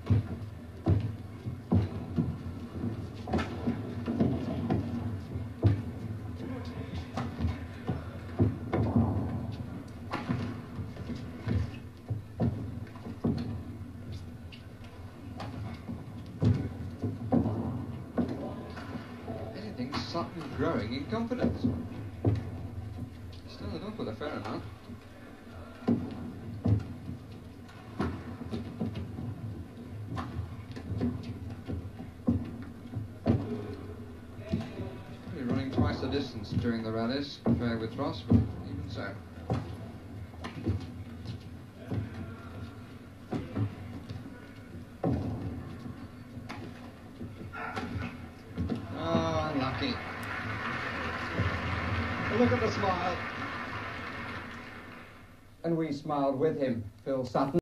Sutton growing in confidence. Still up with a fair amount. Probably running twice the distance during the rallies compared with Ross, but even so. Look at the smile. And we smiled with him, Phil Sutton.